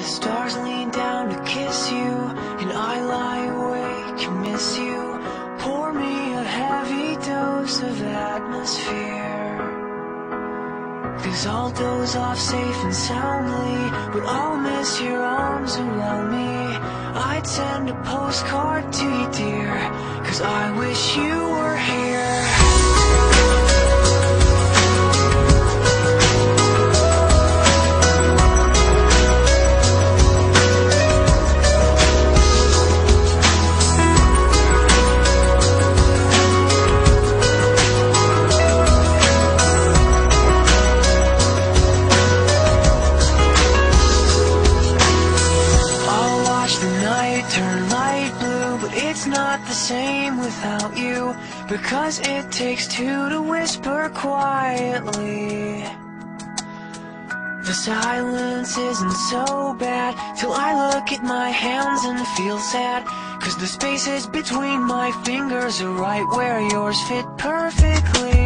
stars lean down to kiss you, and I lie awake and miss you. Pour me a heavy dose of atmosphere, 'cause I'll doze off safe and soundly, but I'll miss your arms around me. I'd send a postcard to you, dear, 'cause I wish you were here. Turn light blue, but it's not the same without you, because it takes two to whisper quietly. The silence isn't so bad till I look at my hands and feel sad, 'cause the spaces between my fingers are right where yours fit perfectly.